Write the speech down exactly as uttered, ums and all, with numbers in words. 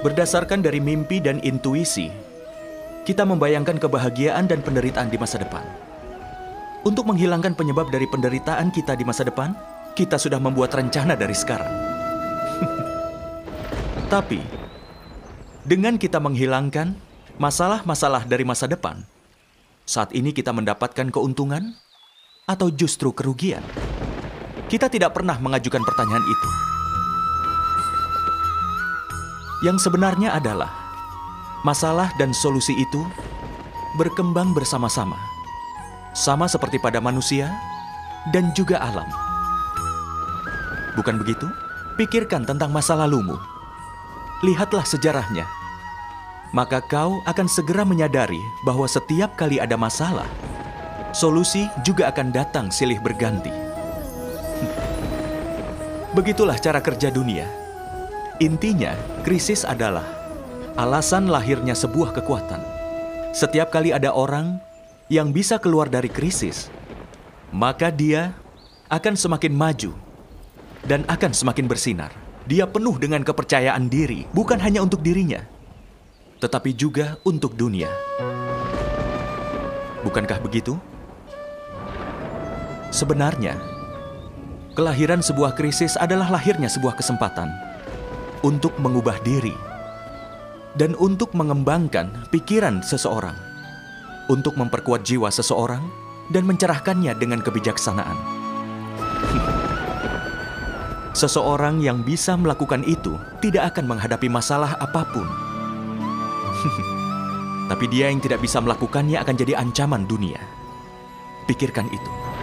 Berdasarkan dari mimpi dan intuisi, kita membayangkan kebahagiaan dan penderitaan di masa depan. Untuk menghilangkan penyebab dari penderitaan kita di masa depan, kita sudah membuat rencana dari sekarang. Tapi, dengan kita menghilangkan masalah-masalah dari masa depan, saat ini kita mendapatkan keuntungan atau justru kerugian? Kita tidak pernah mengajukan pertanyaan itu. Yang sebenarnya adalah masalah dan solusi itu berkembang bersama-sama, sama seperti pada manusia dan juga alam. Bukan begitu? Pikirkan tentang masa lalumu. Lihatlah sejarahnya. Maka kau akan segera menyadari bahwa setiap kali ada masalah, solusi juga akan datang silih berganti. Begitulah cara kerja dunia. Intinya, krisis adalah alasan lahirnya sebuah kekuatan. Setiap kali ada orang yang bisa keluar dari krisis, maka dia akan semakin maju dan akan semakin bersinar. Dia penuh dengan kepercayaan diri, bukan hanya untuk dirinya, tetapi juga untuk dunia. Bukankah begitu? Sebenarnya, kelahiran sebuah krisis adalah lahirnya sebuah kesempatan untuk mengubah diri dan untuk mengembangkan pikiran seseorang, untuk memperkuat jiwa seseorang dan mencerahkannya dengan kebijaksanaan. Seseorang yang bisa melakukan itu tidak akan menghadapi masalah apapun. Tapi dia yang tidak bisa melakukannya akan jadi ancaman dunia. Pikirkan itu.